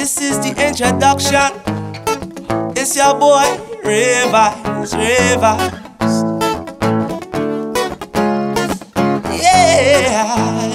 This is the introduction. It's your boy, Rivers. Yeah.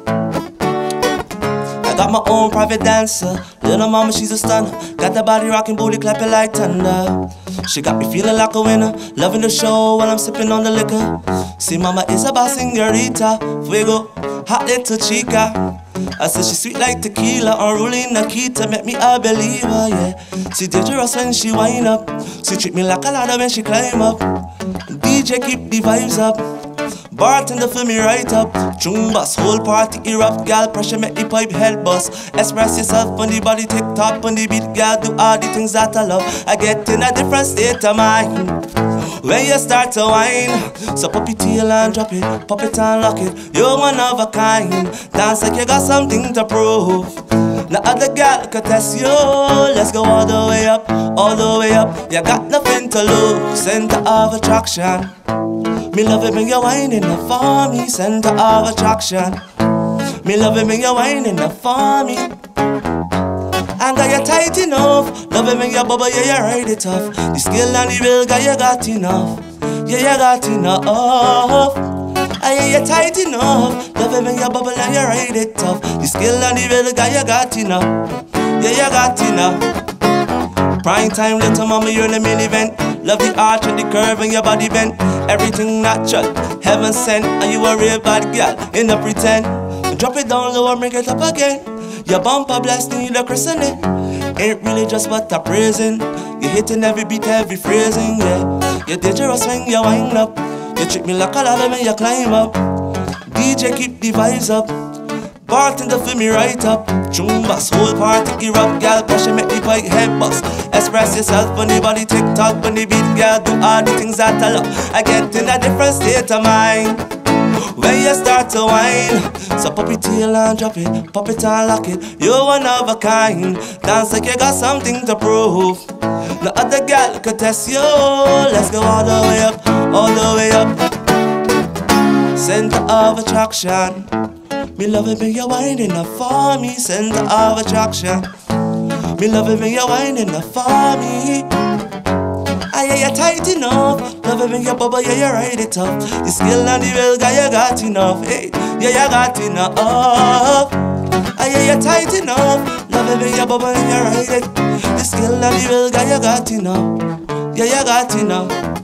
I got my own private dancer. Little mama, she's a stunner. Got the body rocking, booty clapping like thunder. She got me feeling like a winner. Loving the show while I'm sipping on the liquor. See, mama is a boss, señorita. Fuego, hot little chica. I said she's sweet like tequila, unruly Nikita, make me a believer, yeah. She dangerous when she wind up. She treat me like a ladder when she climb up. DJ keep the vibes up. Bartender fill me right up. Chumbas, whole party erupt. Gal pressure make the pipe head bust. Express yourself on the body, tick tock on the beat. Gal do all the things that I love. I get in a different state of mind when you start to whine. So pop your tail and drop it, pop it and lock it. You're one of a kind. Dance like you got something to prove. No other girl can test you. Let's go all the way up, all the way up. You got nothing to lose. Center of attraction. Me love it when you're whining up for me. Center of attraction. Me love it when you're whining up for me. And got you tight enough. Love it when you bubble, yeah, you ride it tough. The skill and the real guy, you got enough. Yeah, you got enough. Yeah, you tight enough. Love it when you bubble and you ride it tough. The skill and the real guy, you got enough. Yeah, you got enough. Prime time, little mama, you're in the main event. Love the arch and the curve and your body bent. Everything natural, heaven sent. And you a real bad girl, in the pretend. Drop it down low and bring it up again. Your bumper blasting, you the christening. Ain't really just but a praising. You hitting every beat, every phrasing, yeah. You're dangerous when you wind up. You treat me like a ladder when you climb up. DJ keep the vibes up. Bartender fill me right up. Chumbas, whole party erupt. Gal pressure make the pipe head bust. Express yourself on the body, tick tock on the beat. Gal do all the things that I love. I get in a different state of mind when you start to whine. So pop your tail and drop it, pop it and lock it. You're one of a kind. Dance like you got something to prove. No other girl could test you. Let's go all the way up, all the way up. Center of attraction. Me love it when you're whining up for me. Center of attraction. Me love it when you're whining up for me. Yeah, you're tight enough. Love it when you bubble, yeah, you ride it tough. The skill and the real guy, you got enough. Hey, yeah, you got enough. Yeah, you're tight enough. Love it when you bubble and you ride it. The skill and the real guy, you got enough. Yeah, you got enough.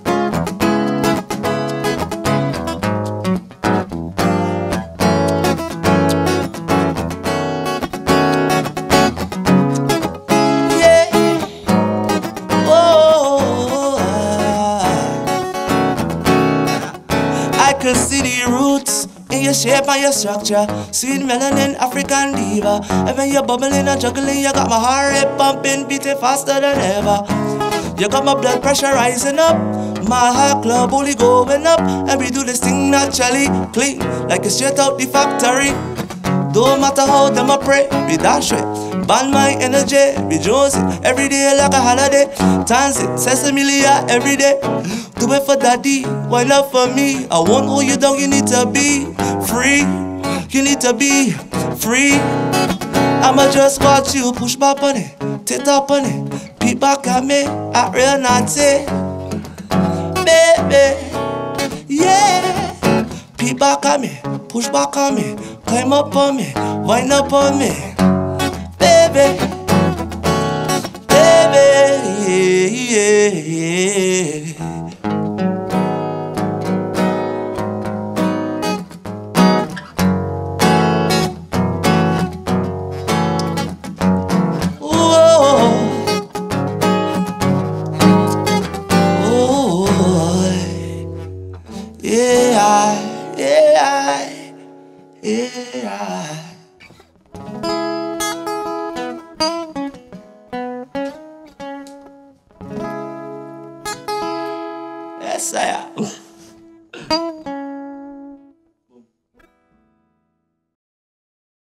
I could see the roots in your shape and your structure. Sweet melanin, African diva. And when you're bubbling and juggling, you got my heart rate pumping, beating faster than ever. You got my blood pressure rising up. My heart club only going up. And we do this thing naturally, clean, like it's straight out the factory. Don't matter how them a pray, we dash it. Ban my energy, rejoice it. Every day like a holiday. Dance it, sesame every day. Do it for daddy, why not for me? I won't hold you down, you need to be free. You need to be free. I'ma just watch you push back on it, take up on it, peep back at me, I real naughty. Baby, yeah. Peep back at me, push back on me, climb up on me, wind up on me. Baby, baby, yeah. Yeah. Yes, I am.